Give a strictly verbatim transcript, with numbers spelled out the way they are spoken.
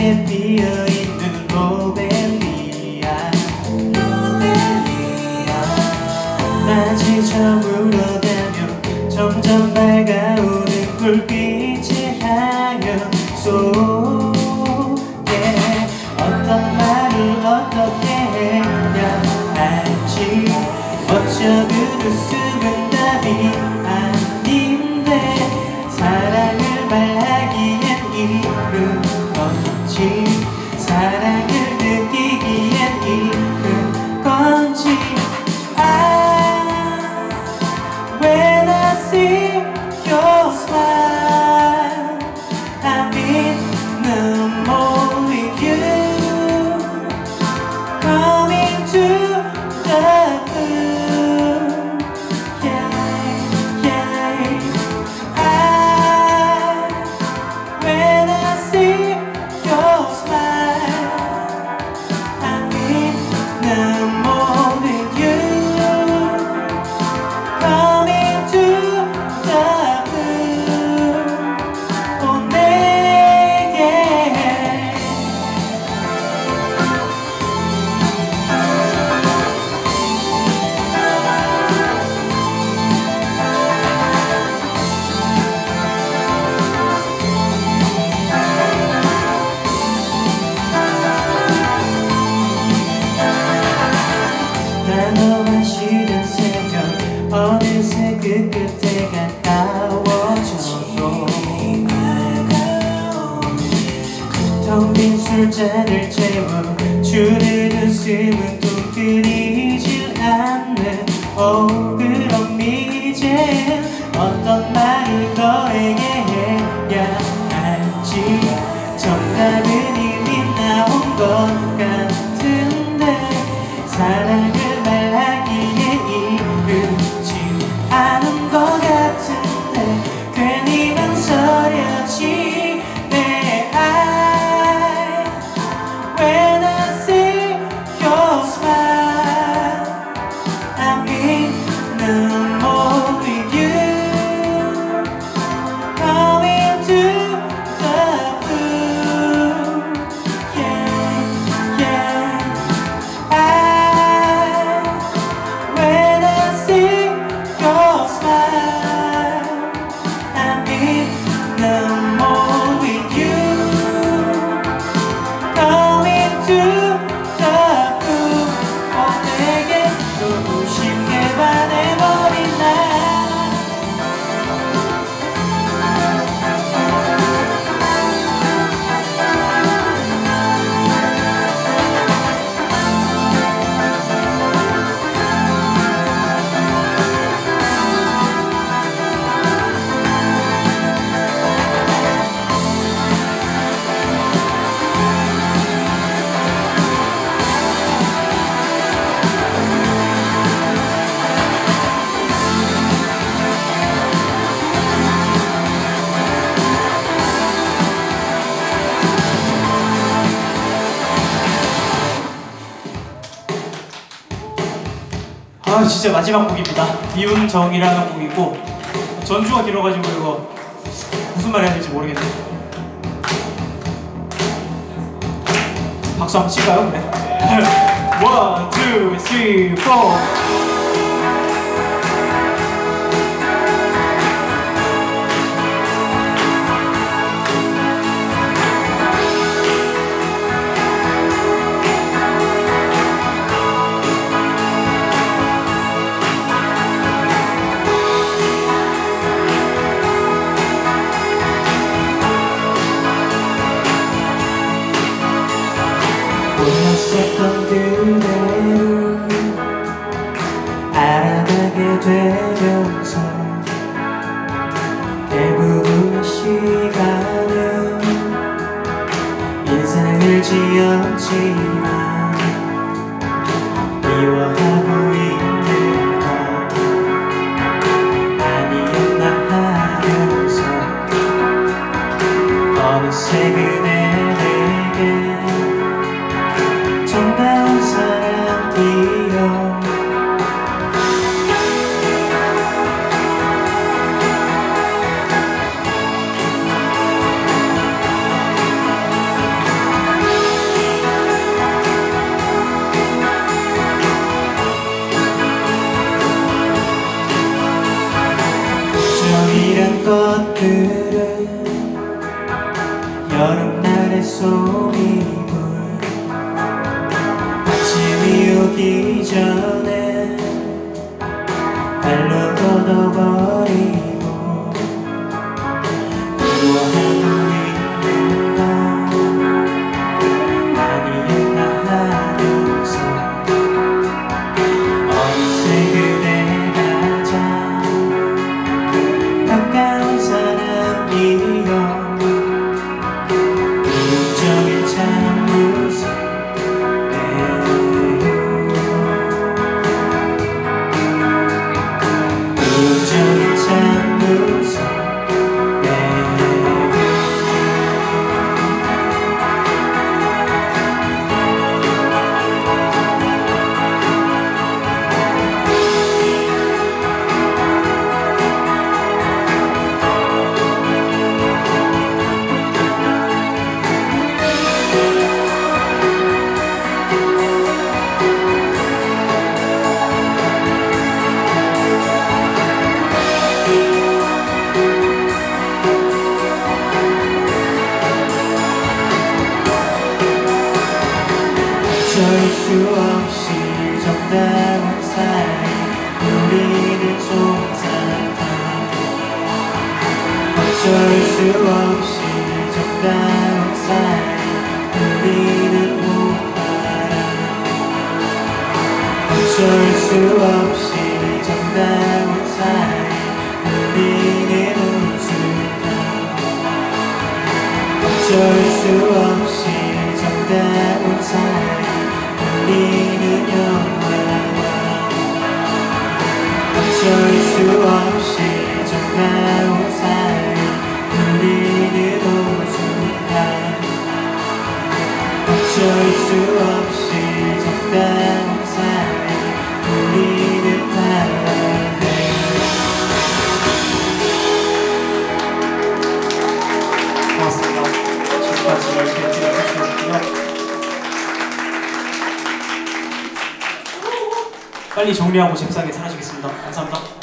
봄에 피어있는 로벨리아 낮이 저물어가며 점점 밝아오는 불빛을 향연 속에 어떤 말을 어떻게 해야 할지 어쩌면 웃음은 답이 아닌데 사랑을 말하기엔 이른 건지 사랑을 느끼기엔 이른 건지 아, when I see your smile I'm in the mood with you coming to the moon yeah, yeah. I, when I see your smile I'm in the mood with you coming to the moon 오 내게 단어만 쉬는 새벽 어느새 그 끝에 가까워져도 텅 빈 술잔을 채워 주는 웃음은 또 끊이질 않네 오 그럼 이제 어떤 말을 너에게 해야 할지 정답은 이미 나온 것 같은데 사랑을 말하기에 이르지 않은 것 같은데 괜히 망설여지 내 eye when I see your smile I'm in the mood with you coming to the moon yeah, yeah. I, when I see your smile I'm in the mood with you coming to the moon 어 내게 너무 쉽게 반해버린 날 아 진짜 마지막 곡입니다. 이운정이라는 곡이고 전주가 길어가지고 이거 무슨 말 해야 될지 모르겠네. 박수 한번 칠까요? 네. 원, 투, 쓰리, 포. 몰랐었던 그대를 알아가게 되면서 대부분의 시간은 인상을 지었지만 미워하고 있는 건 아니었나 하면서 어느새 그대 내게 정다운 사람이여 것들은 여름날의 소미불 아침이 오기 전에 발로 걷어버리고 우아하고 있는 건 아니었나 하면서 어느새 그대가 가장 가까운 사람이여 우정이 참 무섭네요. 우정이 참 무섭네요. 어쩔 수 없이 정다운 사이 우리는 솜사탕 어쩔 수 없이 정다운 사이 우리는 목바람 어쩔 수 없이 정다운 사이 우리는 웃음탕 어쩔 수 없이 정다운 사이 우리는 영화와 어쩔 수 없이 정다운 사이 우리는 오죽한 어쩔 수 없이 정다운 사이 우리는 달라내. 고맙습니다. 지금까지 이렇게 들어주셨고요. 빨리 정리하고 잽싸게 사라지겠습니다. 감사합니다.